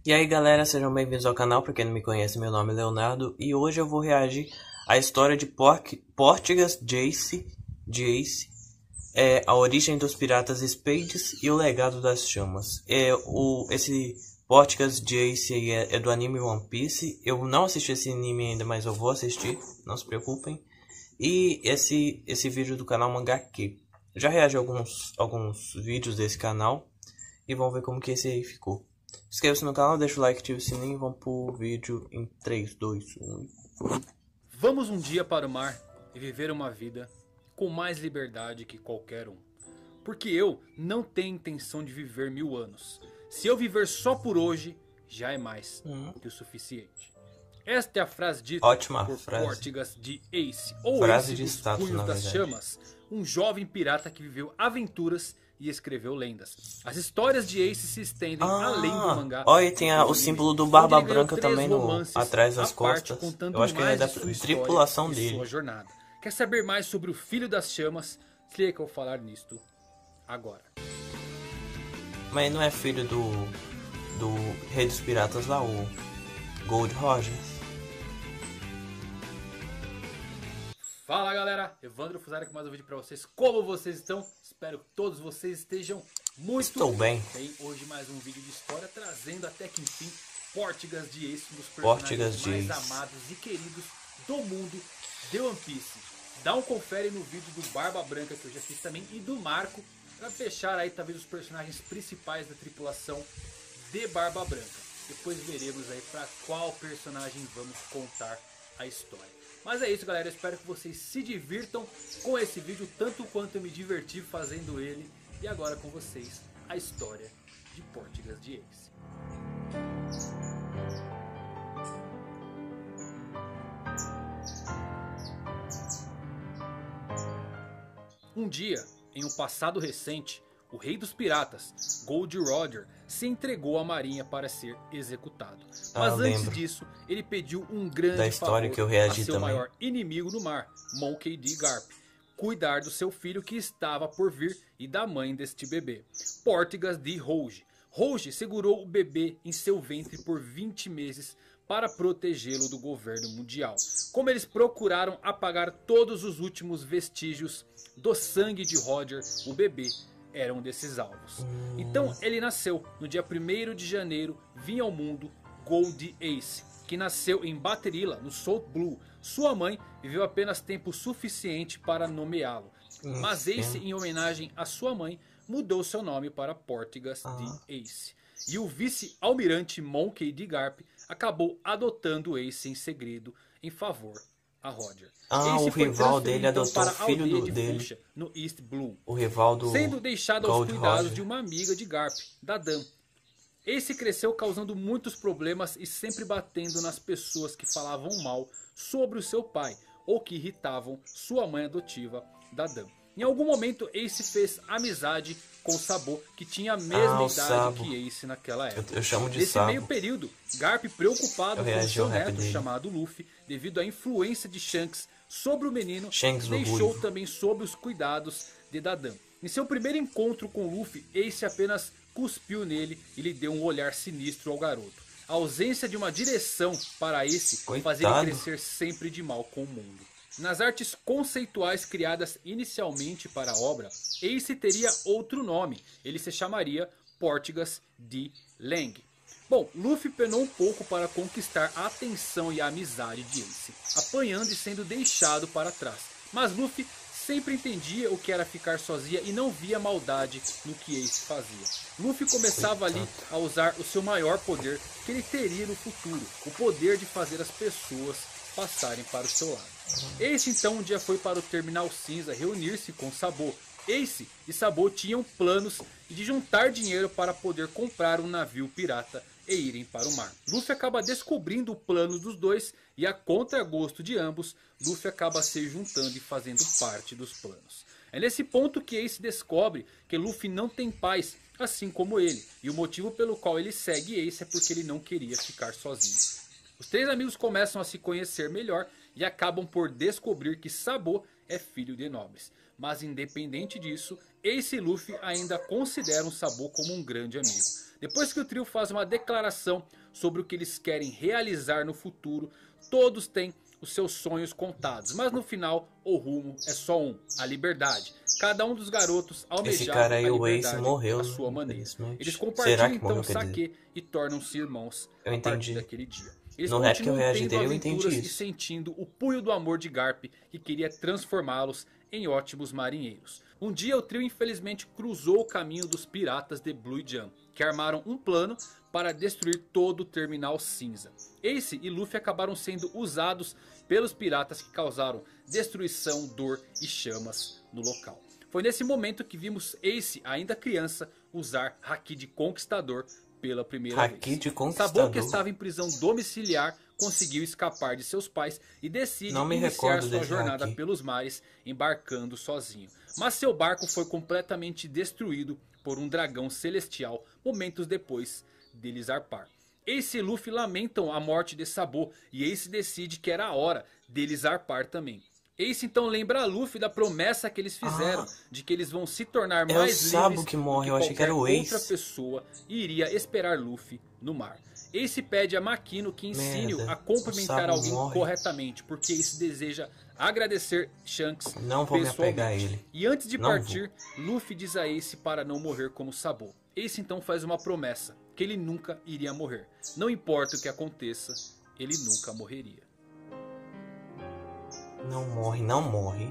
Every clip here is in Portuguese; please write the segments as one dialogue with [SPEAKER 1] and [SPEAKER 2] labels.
[SPEAKER 1] E aí galera, sejam bem-vindos ao canal. Pra quem não me conhece, meu nome é Leonardo e hoje eu vou reagir à história de Portegas Jace, a origem dos piratas Spades e o legado das chamas. Esse Portegas Jace aí é do anime One Piece. Eu não assisti esse anime ainda, mas eu vou assistir, não se preocupem. E esse vídeo do canal Mangá Q. Já reagi a alguns vídeos desse canal e vamos ver como que esse aí ficou. Inscreva-se no canal, deixa o like, ativa o sininho e vamos pro vídeo em 3, 2, 1.
[SPEAKER 2] Vamos um dia para o mar e viver uma vida com mais liberdade que qualquer um. Porque eu não tenho intenção de viver 1000 anos. Se eu viver só por hoje, já é mais que o suficiente. Esta é a frase dita por Portegas de Ace, ou
[SPEAKER 1] frase
[SPEAKER 2] Ace
[SPEAKER 1] de
[SPEAKER 2] dos
[SPEAKER 1] status,
[SPEAKER 2] Punhos das
[SPEAKER 1] verdade.
[SPEAKER 2] Chamas, um jovem pirata que viveu aventuras e escreveu lendas. As histórias de Ace se estendem além do mangá.
[SPEAKER 1] Olha, tem o símbolo do Barba Branca também atrás das costas. Eu acho que é da tripulação dele.
[SPEAKER 2] Sua jornada. Quer saber mais sobre o Filho das Chamas? Se liga que eu vou falar nisto agora.
[SPEAKER 1] Mas não é filho do Rei dos Piratas lá, o Gold Rogers?
[SPEAKER 2] Fala galera, Evandro Fusari com mais um vídeo pra vocês. Como vocês estão? Espero que todos vocês estejam muito
[SPEAKER 1] bem.
[SPEAKER 2] Hoje mais um vídeo de história trazendo até que enfim Portegas de Ace, um dos
[SPEAKER 1] Portegas
[SPEAKER 2] personagens mais amados e queridos do mundo de One Piece. Dá um confere no vídeo do Barba Branca que eu já fiz também e do Marco, pra fechar aí talvez os personagens principais da tripulação de Barba Branca. Depois veremos aí pra qual personagem vamos contar a história. Mas é isso galera, eu espero que vocês se divirtam com esse vídeo tanto quanto eu me diverti fazendo ele. E agora com vocês a história de Portegas de Ace. Um dia, em um passado recente, o rei dos piratas, Gold Roger, se entregou à marinha para ser executado. Mas antes disso, ele pediu um grande favor
[SPEAKER 1] que eu reagi
[SPEAKER 2] a seu
[SPEAKER 1] também.
[SPEAKER 2] maior inimigo no mar, Monkey D. Garp, cuidar do seu filho que estava por vir e da mãe deste bebê, Portegas D. Rouge. Rouge segurou o bebê em seu ventre por 20 meses para protegê-lo do governo mundial. Como eles procuraram apagar todos os últimos vestígios do sangue de Roger, o bebê era um desses alvos. Então ele nasceu no dia 1º de janeiro, vinha ao mundo Gold Ace, que nasceu em Baterilla, no Salt Blue. Sua mãe viveu apenas tempo suficiente para nomeá-lo. Mas Ace, em homenagem à sua mãe, mudou seu nome para Portegas de Ace. E o vice-almirante Monkey D. Garp acabou adotando Ace em segredo em favor a Roger.
[SPEAKER 1] O rival dele adotou o filho dele,
[SPEAKER 2] Fuchsia, no East Blue,
[SPEAKER 1] o rival do
[SPEAKER 2] sendo deixado aos
[SPEAKER 1] Gold
[SPEAKER 2] cuidados
[SPEAKER 1] Roger.
[SPEAKER 2] de uma amiga de Garp, Dadan. Ace cresceu causando muitos problemas e sempre batendo nas pessoas que falavam mal sobre o seu pai ou que irritavam sua mãe adotiva, Dadan. Em algum momento Ace fez amizade com Sabo, que tinha a mesma idade que Ace naquela época.
[SPEAKER 1] Eu chamo de
[SPEAKER 2] Nesse
[SPEAKER 1] Sabo.
[SPEAKER 2] meio período, Garp, preocupado com seu neto
[SPEAKER 1] dele.
[SPEAKER 2] chamado Luffy, devido à influência de Shanks sobre o menino,
[SPEAKER 1] Shanks
[SPEAKER 2] deixou
[SPEAKER 1] Ruivo.
[SPEAKER 2] também sob os cuidados de Dadan. Em seu primeiro encontro com Luffy, Ace apenas cuspiu nele e lhe deu um olhar sinistro ao garoto. A ausência de uma direção para Ace fazia ele crescer sempre de mal com o mundo. Nas artes conceituais criadas inicialmente para a obra, Ace teria outro nome. Ele se chamaria Portegas D. Lang. Bom, Luffy penou um pouco para conquistar a atenção e a amizade de Ace, apanhando e sendo deixado para trás. Mas Luffy sempre entendia o que era ficar sozinha e não via maldade no que Ace fazia. Luffy começava ali a usar o seu maior poder que ele teria no futuro, o poder de fazer as pessoas passarem para o seu lado. Ace então um dia foi para o Terminal Cinza reunir-se com Sabo. Ace e Sabo tinham planos de juntar dinheiro para poder comprar um navio pirata e irem para o mar. Luffy acaba descobrindo o plano dos dois e a contragosto de ambos, Luffy acaba se juntando e fazendo parte dos planos. É nesse ponto que Ace descobre que Luffy não tem paz, assim como ele, e o motivo pelo qual ele segue Ace é porque ele não queria ficar sozinho. Os três amigos começam a se conhecer melhor e acabam por descobrir que Sabo é filho de nobres. Mas independente disso, Ace e Luffy ainda consideram Sabo como um grande amigo. Depois que o trio faz uma declaração sobre o que eles querem realizar no futuro, todos têm os seus sonhos contados. Mas no final, o rumo é só um, a liberdade. Cada um dos garotos almejava a liberdade à sua maneira. Eles compartilham então o saque e tornam-se irmãos a partir daquele dia. Eles continuam tendo aventuras e sentindo o punho do amor de Garp, que queria transformá-los em ótimos marinheiros. Um dia o trio infelizmente cruzou o caminho dos piratas de Blue Jam, que armaram um plano para destruir todo o terminal cinza. Ace e Luffy acabaram sendo usados pelos piratas, que causaram destruição, dor e chamas no local. Foi nesse momento que vimos Ace, ainda criança, usar Haki de Conquistador pela primeira vez. Sabo, que estava em prisão domiciliar, conseguiu escapar de seus pais e decide iniciar sua jornada pelos mares, embarcando sozinho. Mas seu barco foi completamente destruído por um dragão celestial momentos depois dele zarpar. Ace e Luffy lamentam a morte de Sabo e Ace decide que era a hora dele zarpar também. Ace então lembra a Luffy da promessa que eles fizeram de que eles vão se tornar mais livres
[SPEAKER 1] que morre,
[SPEAKER 2] do que qualquer outra
[SPEAKER 1] Ace.
[SPEAKER 2] pessoa e iria esperar Luffy no mar. Ace pede a Makino que ensine-o a cumprimentar alguém corretamente, porque Ace deseja agradecer Shanks pessoalmente. E antes de partir, Luffy diz a Ace para não morrer como Sabo. Ace então faz uma promessa, que ele nunca iria morrer. Não importa o que aconteça, ele nunca morreria.
[SPEAKER 1] Não morre, não morre.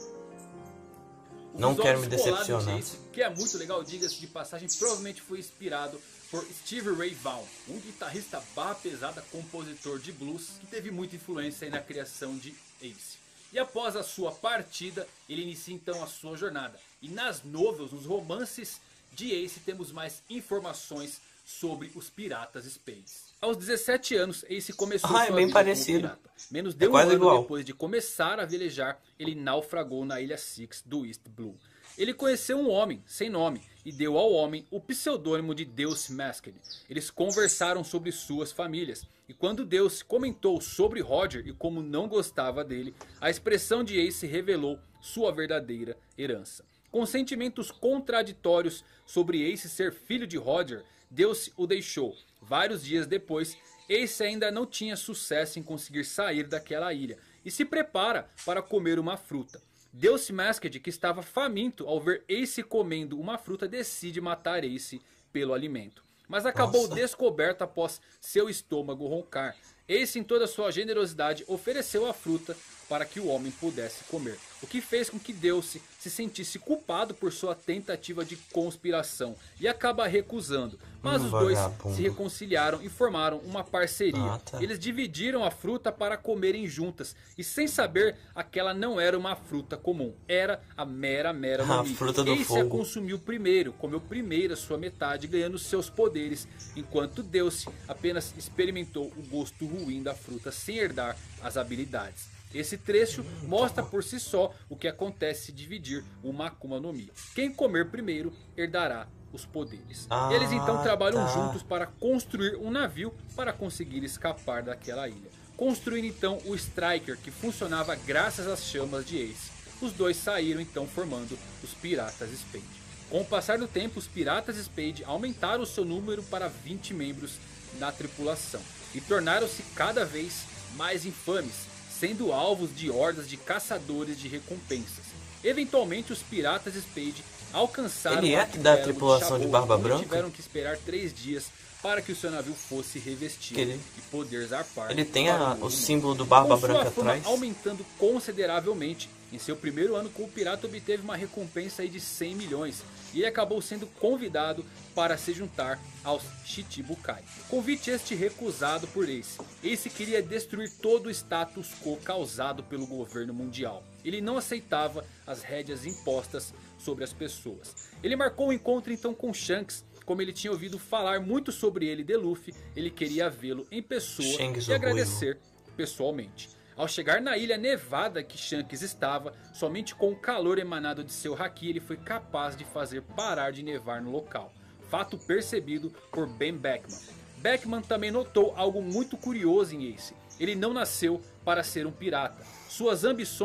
[SPEAKER 1] Não quero me decepcionar.
[SPEAKER 2] Ace, que é muito legal, diga-se de passagem, provavelmente foi inspirado por Stevie Ray Vaughan, um guitarrista barra pesada, compositor de blues, que teve muita influência na criação de Ace. E após a sua partida, ele inicia então a sua jornada. E nas novels, nos romances de Ace, temos mais informações sobre os piratas Spades. Aos 17 anos, Ace começou sua vida como pirata. Menos de um ano depois de começar a velejar, ele naufragou na Ilha Six do East Blue. Ele conheceu um homem sem nome e deu ao homem o pseudônimo de Deus Masked. Eles conversaram sobre suas famílias. E quando Deus comentou sobre Roger e como não gostava dele, a expressão de Ace revelou sua verdadeira herança. Com sentimentos contraditórios sobre Ace ser filho de Roger, Deus o deixou. Vários dias depois, Ace ainda não tinha sucesso em conseguir sair daquela ilha e se prepara para comer uma fruta. Deus Masked, que estava faminto ao ver Ace comendo uma fruta, decide matar Ace pelo alimento. Mas acabou descoberto após seu estômago roncar. Ace, em toda sua generosidade, ofereceu a fruta para que o homem pudesse comer. O que fez com que Deus se sentisse culpado por sua tentativa de conspiração e acaba recusando. Mas os dois se reconciliaram e formaram uma parceria. Eles dividiram a fruta para comerem juntas. E sem saber, aquela não era uma fruta comum. Era a mera Nami. Ace a consumiu primeiro, comeu primeiro a sua metade, ganhando seus poderes. Enquanto Deus apenas experimentou o gosto ruim da fruta sem herdar as habilidades. Esse trecho mostra por si só o que acontece se dividir uma Akuma no Mi. Quem comer primeiro herdará os poderes. Eles então trabalham juntos para construir um navio para conseguir escapar daquela ilha. Construindo então o Striker, que funcionava graças às chamas de Ace. Os dois saíram então formando os Piratas Spade. Com o passar do tempo, os Piratas Spade aumentaram o seu número para 20 membros na tripulação. E tornaram-se cada vez mais infames, sendo alvos de hordas de caçadores de recompensas. Eventualmente os Piratas Spade alcançaram
[SPEAKER 1] da tripulação de Barba Branca.
[SPEAKER 2] Tiveram que esperar 3 dias para que o seu navio fosse revestido e poder zarpar.
[SPEAKER 1] Ele tem o símbolo do Barba Branca atrás.
[SPEAKER 2] Aumentando consideravelmente. Em seu primeiro ano como pirata, obteve uma recompensa aí de 100 milhões. E ele acabou sendo convidado para se juntar aos Shichibukai. Convite este recusado por Ace. Ace queria destruir todo o status quo causado pelo governo mundial. Ele não aceitava as rédeas impostas sobre as pessoas. Ele marcou um encontro então com Shanks. Como ele tinha ouvido falar muito sobre ele de Luffy, ele queria vê-lo em pessoa e agradecer pessoalmente. Ao chegar na ilha nevada que Shanks estava, somente com o calor emanado de seu haki ele foi capaz de fazer parar de nevar no local. Fato percebido por Ben Beckman. Beckman também notou algo muito curioso em Ace. Ele não nasceu para ser um pirata. Suas ambições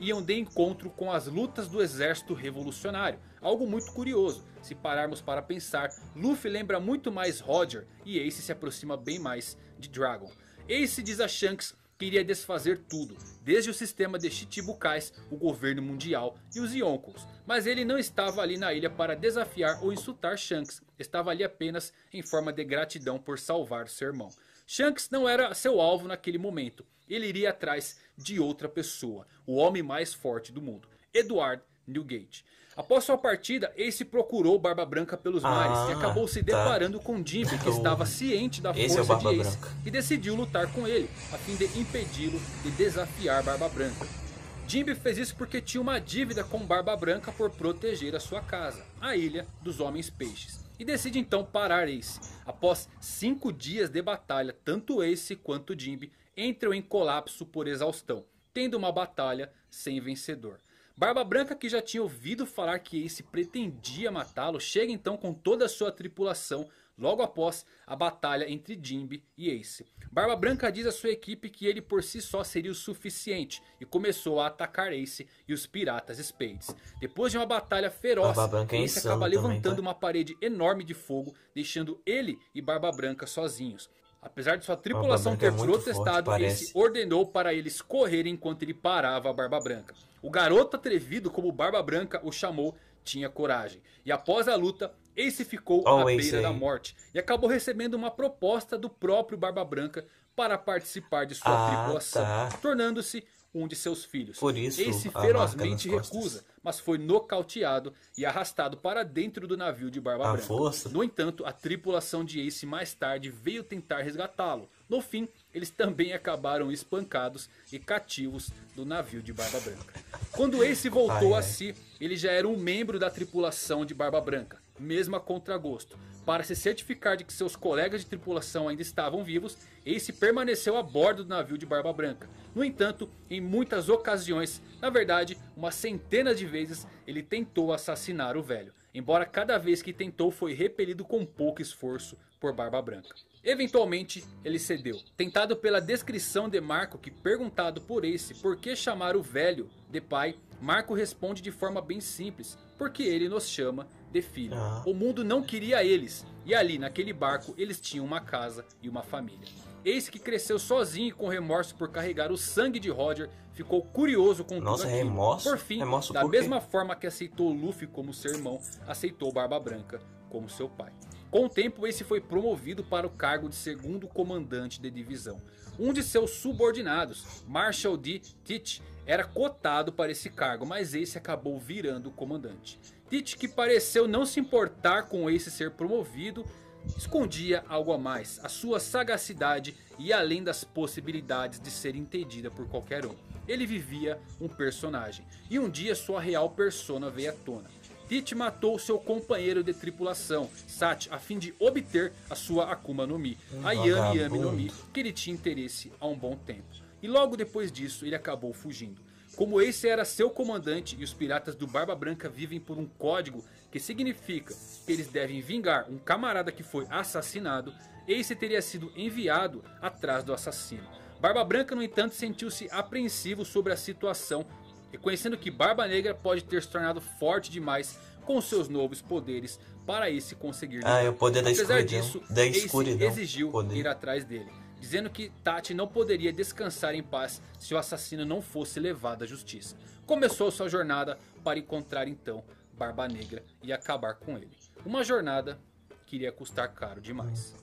[SPEAKER 2] iam de encontro com as lutas do exército revolucionário. Algo muito curioso, se pararmos para pensar, Luffy lembra muito mais Roger e Ace se aproxima bem mais de Dragon. Ace diz a Shanks que iria desfazer tudo, desde o sistema de Chichibukais, o governo mundial e os Yonkous. Mas ele não estava ali na ilha para desafiar ou insultar Shanks, estava ali apenas em forma de gratidão por salvar seu irmão. Shanks não era seu alvo naquele momento, ele iria atrás de outra pessoa, o homem mais forte do mundo, Edward Newgate. Após sua partida, Ace procurou Barba Branca pelos mares e acabou se deparando com Jinbe, que estava ciente da força de Ace e decidiu lutar com ele, a fim de impedi-lo de desafiar Barba Branca. Jinbe fez isso porque tinha uma dívida com Barba Branca por proteger a sua casa, a Ilha dos Homens Peixes, e decide então parar Ace. Após 5 dias de batalha, tanto Ace quanto Jinbe entram em colapso por exaustão, tendo uma batalha sem vencedor. Barba Branca, que já tinha ouvido falar que Ace pretendia matá-lo, chega então com toda a sua tripulação logo após a batalha entre Jinbe e Ace. Barba Branca diz à sua equipe que ele por si só seria o suficiente e começou a atacar Ace e os piratas Spades. Depois de uma batalha feroz, Ace acaba levantando uma parede enorme de fogo, deixando ele e Barba Branca sozinhos. Apesar de sua tripulação ter protestado, Ace ordenou para eles correrem enquanto ele parava a Barba Branca. O garoto atrevido, como Barba Branca o chamou, tinha coragem. E após a luta, Ace ficou à beira da morte e acabou recebendo uma proposta do próprio Barba Branca para participar de sua tripulação, tornando-se um de seus filhos.
[SPEAKER 1] Por isso,
[SPEAKER 2] Ace ferozmente recusa, mas foi nocauteado e arrastado para dentro do navio de Barba Branca. No entanto, a tripulação de Ace mais tarde veio tentar resgatá-lo. No fim, eles também acabaram espancados e cativos do navio de Barba Branca. Quando Ace voltou a si, ele já era um membro da tripulação de Barba Branca, mesmo a contragosto. Para se certificar de que seus colegas de tripulação ainda estavam vivos, Ace permaneceu a bordo do navio de Barba Branca. No entanto, em muitas ocasiões, na verdade, uma centena de vezes, ele tentou assassinar o velho. Embora cada vez que tentou foi repelido com pouco esforço por Barba Branca. Eventualmente, ele cedeu. Tentado pela descrição de Marco, que perguntado por Ace por que chamar o velho de pai, Marco responde de forma bem simples, porque ele nos chama de filho. O mundo não queria eles, e ali naquele barco eles tinham uma casa e uma família. Ace, que cresceu sozinho e com remorso por carregar o sangue de Roger, ficou curioso com tudo aquilo.
[SPEAKER 1] Remorso?
[SPEAKER 2] Por fim, da mesma forma que aceitou Luffy como seu irmão, aceitou Barba Branca como seu pai. Com o tempo, Ace foi promovido para o cargo de segundo comandante de divisão. Um de seus subordinados, Marshal D. Teach, era cotado para esse cargo, mas Ace acabou virando o comandante. Teach, que pareceu não se importar com Ace ser promovido, escondia algo a mais, a sua sagacidade e além das possibilidades de ser entendida por qualquer um. Ele vivia um personagem, e um dia sua real persona veio à tona. Teach matou seu companheiro de tripulação, Sati, a fim de obter a sua Akuma no Mi, a Yami Yami no Mi, que ele tinha interesse há um bom tempo. E logo depois disso ele acabou fugindo. Como Ace era seu comandante e os piratas do Barba Branca vivem por um código que significa que eles devem vingar um camarada que foi assassinado, Ace teria sido enviado atrás do assassino. Barba Branca, no entanto, sentiu-se apreensivo sobre a situação, reconhecendo que Barba Negra pode ter se tornado forte demais com seus novos poderes para Ace conseguir.
[SPEAKER 1] O poder da escuridão.
[SPEAKER 2] Apesar disso, Ace exigiu ir atrás dele, dizendo que Tati não poderia descansar em paz se o assassino não fosse levado à justiça. Começou sua jornada para encontrar então Barba Negra e acabar com ele. Uma jornada que iria custar caro demais.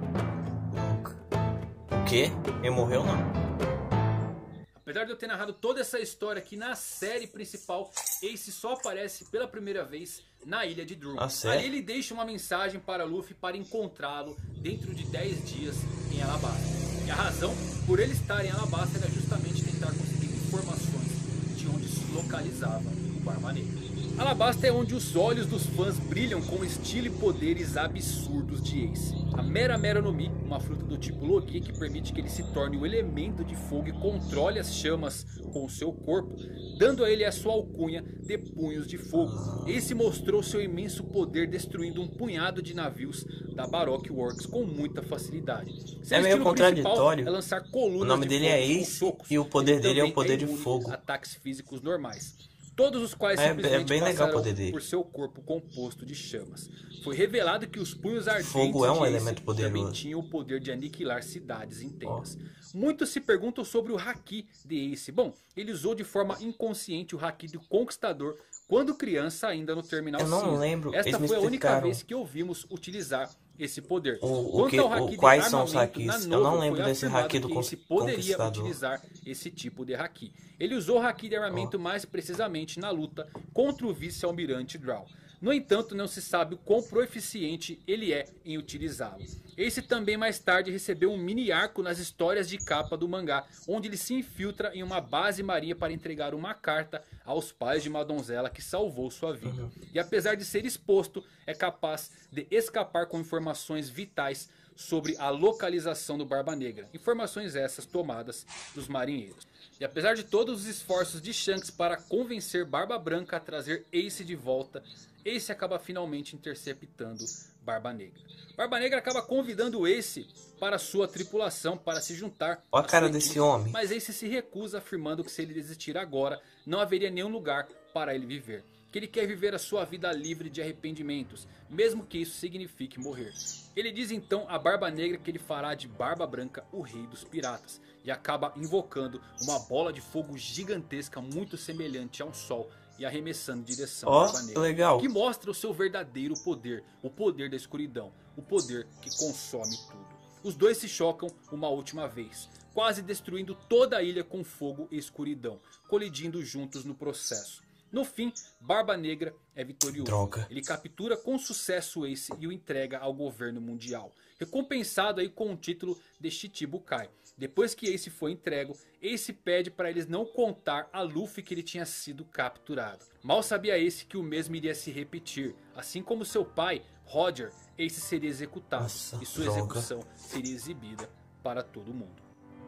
[SPEAKER 1] O quê? Ele morreu não?
[SPEAKER 2] Apesar de eu ter narrado toda essa história aqui na série principal, Ace só aparece pela primeira vez na ilha de Drum. Ali ele deixa uma mensagem para Luffy para encontrá-lo dentro de 10 dias em Alabasta. E a razão por ele estar em Alabasta era justamente tentar conseguir informações de onde se localizava o Barba Negra. Alabasta é onde os olhos dos fãs brilham com estilo e poderes absurdos de Ace. A Mera no Mi, uma fruta do tipo Logia que permite que ele se torne o elemento de fogo e controle as chamas com o seu corpo, dando a ele a sua alcunha de Punhos de Fogo. Ace mostrou seu imenso poder destruindo um punhado de navios da Baroque Works com muita facilidade. Seu
[SPEAKER 1] meio contraditório.
[SPEAKER 2] É lançar colunas
[SPEAKER 1] o nome
[SPEAKER 2] de
[SPEAKER 1] dele
[SPEAKER 2] fogo
[SPEAKER 1] é
[SPEAKER 2] com
[SPEAKER 1] Ace
[SPEAKER 2] socos,
[SPEAKER 1] e o poder dele é o
[SPEAKER 2] também
[SPEAKER 1] poder de
[SPEAKER 2] imune
[SPEAKER 1] fogo.
[SPEAKER 2] a ataques físicos normais. Todos os quais
[SPEAKER 1] É
[SPEAKER 2] simplesmente
[SPEAKER 1] bem legal o
[SPEAKER 2] passarão
[SPEAKER 1] poder dele.
[SPEAKER 2] por seu corpo composto de chamas. Foi revelado que os punhos ardentes
[SPEAKER 1] Fogo é um
[SPEAKER 2] de Ace
[SPEAKER 1] elemento poderoso.
[SPEAKER 2] também tinham o poder de aniquilar cidades inteiras. Muitos se perguntam sobre o Haki de Ace. Bom, ele usou de forma inconsciente o Haki do Conquistador quando criança ainda no Terminal
[SPEAKER 1] Eu não
[SPEAKER 2] Cinza.
[SPEAKER 1] lembro,
[SPEAKER 2] Esta
[SPEAKER 1] eles me
[SPEAKER 2] foi a única
[SPEAKER 1] explicaram.
[SPEAKER 2] vez que ouvimos utilizar esse poder.
[SPEAKER 1] Quais são os hakis?
[SPEAKER 2] na
[SPEAKER 1] Eu não
[SPEAKER 2] Nova,
[SPEAKER 1] lembro
[SPEAKER 2] foi
[SPEAKER 1] desse
[SPEAKER 2] afirmado
[SPEAKER 1] haki do
[SPEAKER 2] que Ace poderia
[SPEAKER 1] Conquistador.
[SPEAKER 2] utilizar esse tipo de haki. Ele usou o haki de armamento mais precisamente na luta contra o vice-almirante Drow. No entanto, não se sabe o quão proeficiente ele é em utilizá-lo. Ace também mais tarde recebeu um mini arco nas histórias de capa do mangá, onde ele se infiltra em uma base marinha para entregar uma carta aos pais de uma donzela que salvou sua vida. E apesar de ser exposto, é capaz de escapar com informações vitais sobre a localização do Barba Negra. Informações essas tomadas dos marinheiros. E apesar de todos os esforços de Shanks para convencer Barba Branca a trazer Ace de volta, Ace acaba finalmente interceptando Barba Negra. Barba Negra acaba convidando Ace para sua tripulação para se juntar.
[SPEAKER 1] Olha a cara desse homem.
[SPEAKER 2] Mas Ace se recusa, afirmando que se ele desistir agora, não haveria nenhum lugar para ele viver. Que ele quer viver a sua vida livre de arrependimentos, mesmo que isso signifique morrer. Ele diz então a Barba Negra que ele fará de Barba Branca o rei dos piratas. E acaba invocando uma bola de fogo gigantesca muito semelhante a um sol e arremessando em direção à Barba Negra.
[SPEAKER 1] Legal.
[SPEAKER 2] Que mostra o seu verdadeiro poder, o poder da escuridão, o poder que consome tudo. Os dois se chocam uma última vez, quase destruindo toda a ilha com fogo e escuridão, colidindo juntos no processo. No fim, Barba Negra é vitorioso.
[SPEAKER 1] Droga.
[SPEAKER 2] Ele captura com sucesso Ace e o entrega ao governo mundial, recompensado aí com o título de Shichibukai. Depois que Ace foi entregue, Ace pede para eles não contar a Luffy que ele tinha sido capturado. Mal sabia Ace que o mesmo iria se repetir. Assim como seu pai, Roger, Ace seria executado.
[SPEAKER 1] Nossa,
[SPEAKER 2] e sua execução seria exibida para todo mundo.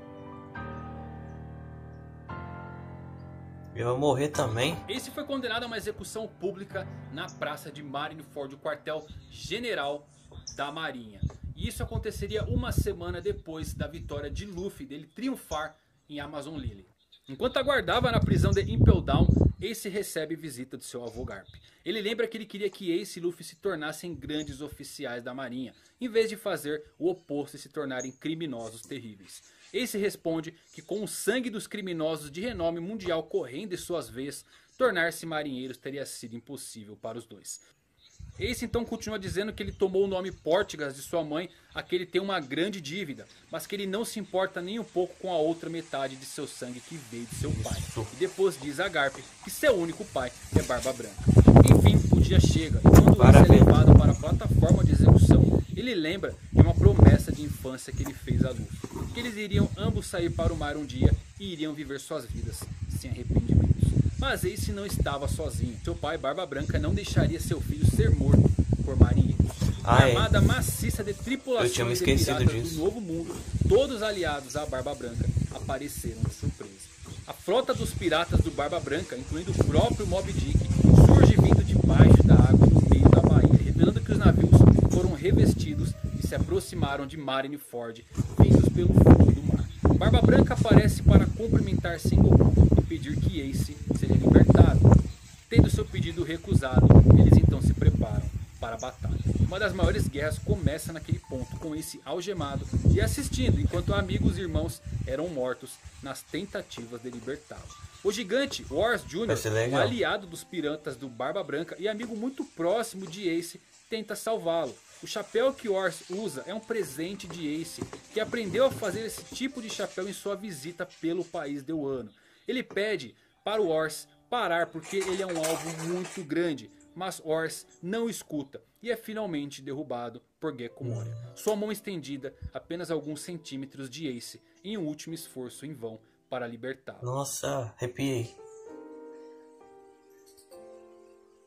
[SPEAKER 1] Eu vou morrer também.
[SPEAKER 2] Ace foi condenado a uma execução pública na praça de Marineford, o quartel general da marinha. E isso aconteceria uma semana depois da vitória de Luffy, dele triunfar em Amazon Lily. Enquanto aguardava na prisão de Impel Down, Ace recebe visita de seu avô Garp. Ele lembra que ele queria que Ace e Luffy se tornassem grandes oficiais da marinha, em vez de fazer o oposto e se tornarem criminosos terríveis. Ace responde que com o sangue dos criminosos de renome mundial correndo em suas veias, tornar-se marinheiros teria sido impossível para os dois. Ace então continua dizendo que ele tomou o nome Portigas de sua mãe, a que ele tem uma grande dívida, mas que ele não se importa nem um pouco com a outra metade de seu sangue que veio de seu pai. E depois diz a Garp que seu único pai é Barba Branca. Enfim, o dia chega e quando Ace é levado para a plataforma de execução, ele lembra de uma promessa de infância que ele fez a Luffy. Que eles iriam ambos sair para o mar um dia e iriam viver suas vidas sem arrependimentos. Mas Ace não estava sozinho. Seu pai, Barba Branca, não deixaria seu filho ser morto por marinheiros. Uma armada maciça de tripulações de piratas do Novo Mundo, todos aliados à Barba Branca, apareceram de surpresa. A frota dos piratas do Barba Branca, incluindo o próprio Moby Dick, surge vindo debaixo da água no meio da baía, revelando que os navios foram revestidos e se aproximaram de Marineford, vindos pelo fundo do mar. Barba Branca aparece para cumprimentar Sengoku e pedir que Ace seja libertado. Tendo seu pedido recusado, eles então se preparam para a batalha. Uma das maiores guerras começa naquele ponto, com Ace algemado e assistindo, enquanto amigos e irmãos eram mortos nas tentativas de libertá-lo. O gigante Wars Jr., um aliado dos piratas do Barba Branca e amigo muito próximo de Ace, tenta salvá-lo. O chapéu que Wars usa é um presente de Ace, que aprendeu a fazer esse tipo de chapéu em sua visita pelo país de Wano. Ele pede para Wars parar porque ele é um alvo muito grande, mas Wars não escuta e é finalmente derrubado por Gekko Moria. Sua mão estendida apenas alguns centímetros de Ace em um último esforço em vão para libertá-lo.
[SPEAKER 1] Nossa, arrepiei.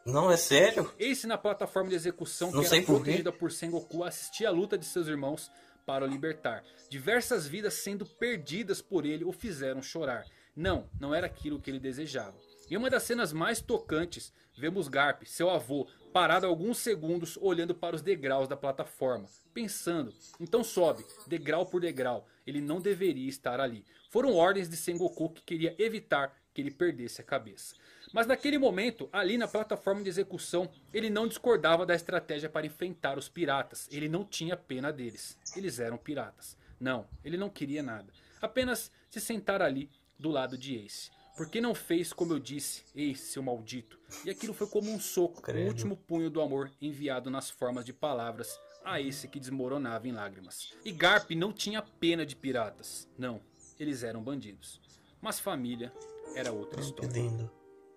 [SPEAKER 1] Não, é sério?
[SPEAKER 2] Ace na plataforma de execução
[SPEAKER 1] Não
[SPEAKER 2] que
[SPEAKER 1] sei
[SPEAKER 2] era
[SPEAKER 1] por quê.
[SPEAKER 2] protegida por Sengoku assistia a luta de seus irmãos para o libertar. Diversas vidas sendo perdidas por ele o fizeram chorar. Não, não era aquilo que ele desejava. Em uma das cenas mais tocantes, vemos Garp, seu avô, parado alguns segundos olhando para os degraus da plataforma, pensando. Então sobe, degrau por degrau, ele não deveria estar ali. Foram ordens de Sengoku que queria evitar que ele perdesse a cabeça. Mas naquele momento, ali na plataforma de execução, ele não discordava da estratégia para enfrentar os piratas. Ele não tinha pena deles. Eles eram piratas. Não, ele não queria nada. Apenas se sentar ali do lado de Ace. Porque não fez como eu disse, Ace, seu maldito. E aquilo foi como um soco, o último punho do amor enviado nas formas de palavras a Ace que desmoronava em lágrimas. E Garp não tinha pena de piratas. Não, eles eram bandidos. Mas família era outra história.
[SPEAKER 1] Que lindo.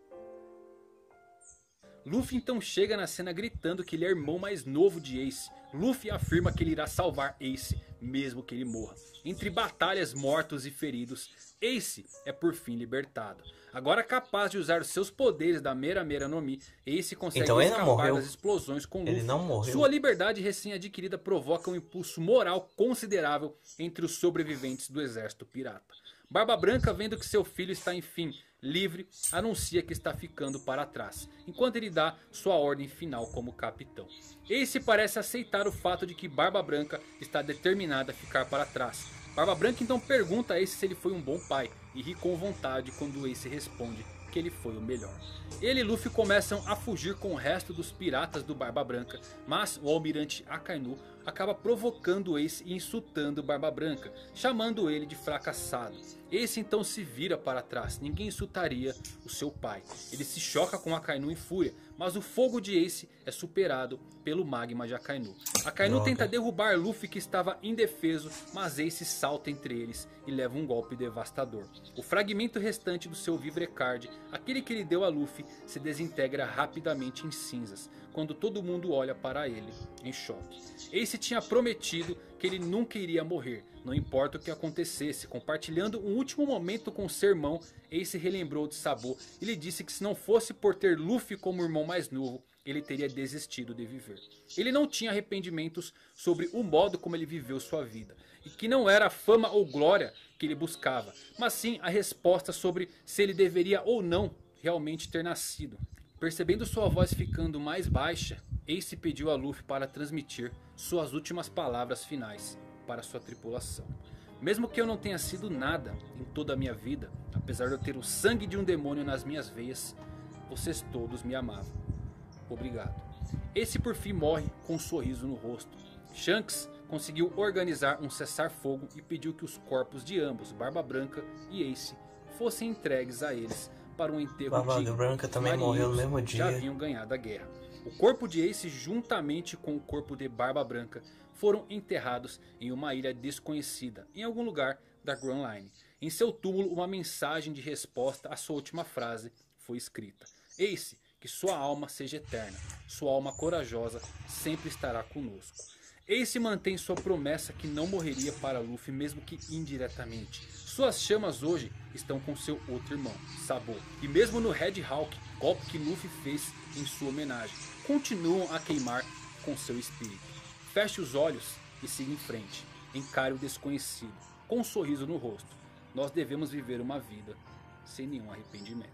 [SPEAKER 2] Luffy então chega na cena gritando que ele é irmão mais novo de Ace. Luffy afirma que ele irá salvar Ace, mesmo que ele morra. Entre batalhas, mortos e feridos, Ace é por fim libertado. Agora capaz de usar os seus poderes da Mera Mera no Mi, Ace consegue
[SPEAKER 1] Então ele não
[SPEAKER 2] escapar
[SPEAKER 1] morreu.
[SPEAKER 2] das explosões com Luffy.
[SPEAKER 1] Ele não morreu.
[SPEAKER 2] Sua liberdade recém-adquirida provoca um impulso moral considerável entre os sobreviventes do exército pirata. Barba Branca, vendo que seu filho está enfim livre, anuncia que está ficando para trás, enquanto ele dá sua ordem final como capitão. Ace parece aceitar o fato de que Barba Branca está determinada a ficar para trás. Barba Branca então pergunta a Ace se ele foi um bom pai e ri com vontade quando Ace responde que ele foi o melhor. Ele e Luffy começam a fugir com o resto dos piratas do Barba Branca, mas o almirante Akainu acaba provocando Ace e insultando Barba Branca, chamando ele de fracassado. Ace então se vira para trás, ninguém insultaria o seu pai. Ele se choca com Akainu em fúria, mas o fogo de Ace é superado pelo magma de Akainu. Akainu tenta derrubar Luffy que estava indefeso, mas Ace salta entre eles e leva um golpe devastador. O fragmento restante do seu Vivrecard, aquele que ele deu a Luffy, se desintegra rapidamente em cinzas, quando todo mundo olha para ele em choque. Ace tinha prometido que ele nunca iria morrer, não importa o que acontecesse. Compartilhando um último momento com seu irmão, Ace relembrou de Sabo e lhe disse que se não fosse por ter Luffy como irmão mais novo, ele teria desistido de viver. Ele não tinha arrependimentos sobre o modo como ele viveu sua vida, e que não era a fama ou glória que ele buscava, mas sim a resposta sobre se ele deveria ou não realmente ter nascido. Percebendo sua voz ficando mais baixa, Ace pediu a Luffy para transmitir suas últimas palavras finais para sua tripulação. Mesmo que eu não tenha sido nada em toda a minha vida, apesar de eu ter o sangue de um demônio nas minhas veias, vocês todos me amavam. Obrigado. Ace por fim morre com um sorriso no rosto. Shanks conseguiu organizar um cessar-fogo e pediu que os corpos de ambos, Barba Branca e Ace, fossem entregues a eles para um enterro
[SPEAKER 1] Barba
[SPEAKER 2] digno.
[SPEAKER 1] Branca também morreu no mesmo dia.
[SPEAKER 2] Já haviam ganhado a guerra. O corpo de Ace, juntamente com o corpo de Barba Branca, foram enterrados em uma ilha desconhecida, em algum lugar da Grand Line. Em seu túmulo, uma mensagem de resposta à sua última frase foi escrita: Ace, que sua alma seja eterna, sua alma corajosa sempre estará conosco. Ace mantém sua promessa que não morreria para Luffy, mesmo que indiretamente. Suas chamas hoje estão com seu outro irmão, Sabo. E mesmo no Red Hawk, golpe que Luffy fez em sua homenagem, continuam a queimar com seu espírito. Feche os olhos e siga em frente. Encare o desconhecido, com um sorriso no rosto. Nós devemos viver uma vida sem nenhum arrependimento.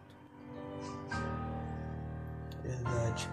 [SPEAKER 1] Verdade.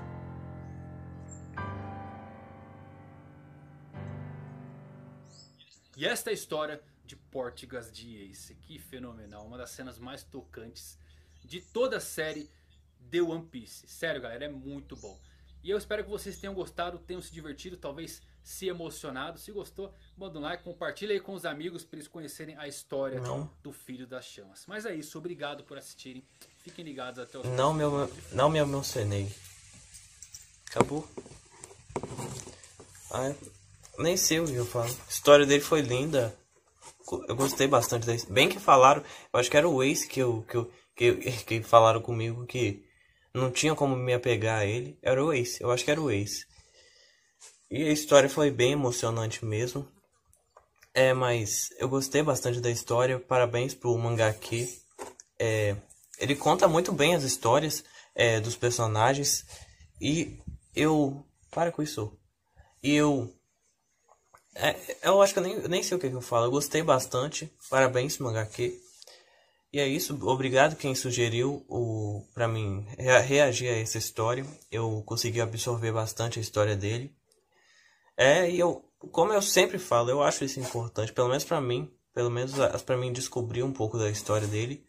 [SPEAKER 2] E esta é a história de Portgas de Ace. Que fenomenal, uma das cenas mais tocantes de toda a série The One Piece. Sério galera, é muito bom. E eu espero que vocês tenham gostado, tenham se divertido, talvez se emocionado. Se gostou, manda um like, compartilha aí com os amigos para eles conhecerem a história do Filho das Chamas. Mas é isso, obrigado por assistirem. Fiquem ligados até os próximos.
[SPEAKER 1] Não me emocionei. Acabou. Nem sei o que eu falo. A história dele foi linda. Eu gostei bastante da história. Bem que falaram, eu acho que era o Ace que falaram comigo que não tinha como me apegar a ele. Era o Ace, eu acho que era o Ace. E a história foi bem emocionante mesmo. Mas eu gostei bastante da história. Parabéns pro mangaka. Ele conta muito bem as histórias dos personagens. E eu... Para com isso. E eu acho que eu nem sei o que eu falo. Eu gostei bastante. Parabéns, Mangaka. E é isso. Obrigado quem sugeriu pra mim reagir a essa história. Eu consegui absorver bastante a história dele. E como eu sempre falo, eu acho isso importante. Pelo menos pra mim. Pelo menos pra mim descobrir um pouco da história dele.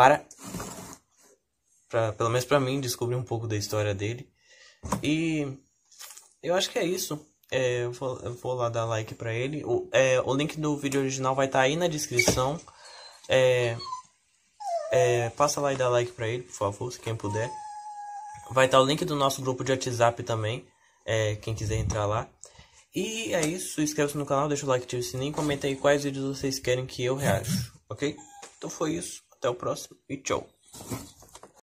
[SPEAKER 1] Pelo menos pra mim descobrir um pouco da história dele. E eu acho que é isso. Eu vou lá dar like pra ele. O link do vídeo original vai estar aí na descrição. Passa lá e dá like pra ele, por favor, se quem puder. Vai estar o link do nosso grupo de WhatsApp também. Quem quiser entrar lá. E é isso. Inscreva-se no canal, deixa o like, ativa o sininho. Comenta aí quais vídeos vocês querem que eu reaja. Ok? Então foi isso. Até o próximo e tchau.